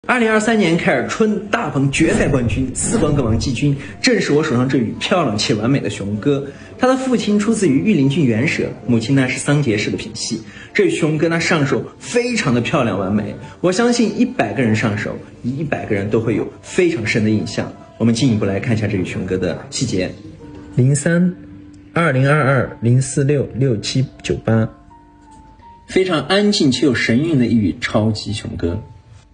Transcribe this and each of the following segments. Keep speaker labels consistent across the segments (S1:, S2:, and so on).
S1: 2023年凯尔春大棚决赛冠军四冠歌王季军，正是我手上这羽漂亮且完美的雄鸽。他的父亲出自于玉林郡原舍，母亲呢是桑杰氏的品系。这羽雄鸽呢上手非常的漂亮完美，我相信100个人上手，100个人都会有非常深的印象。我们进一步来看一下这羽雄鸽的细节。
S2: 032022046678，
S1: 非常安静且有神韵的一羽超级雄鸽。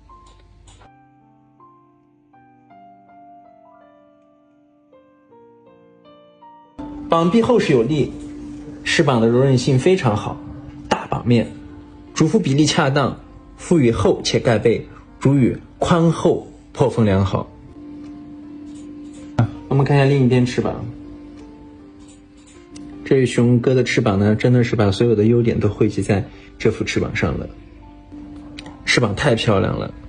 S1: 膀臂厚实有力，翅膀的柔韧性非常好，大膀面，主腹比例恰当，腹羽厚且盖背，主羽宽厚破风良好。我们看一下另一边翅膀，这羽雄鸽的翅膀呢，真的是把所有的优点都汇集在这副翅膀上了，翅膀太漂亮了，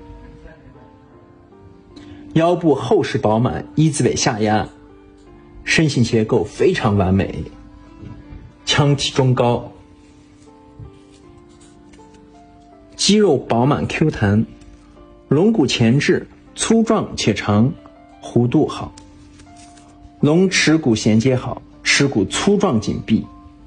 S1: 腰部厚实饱满，一字尾下压。身形结构非常完美，腔体中高，肌肉饱满 Q 弹，龙骨前置，粗壮且长，弧度好，龙齿骨衔接好，齿骨粗壮紧闭，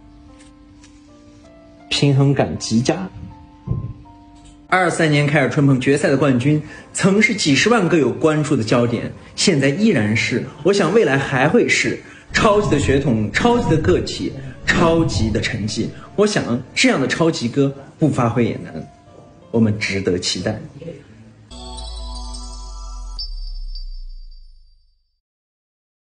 S1: 平衡感极佳。23年凯尔春棚决赛的冠军，曾是几十万歌友关注的焦点，现在依然是，我想未来还会是超级的血统、超级的个体、超级的成绩。我想这样的超级歌不发挥也难，我们值得期待。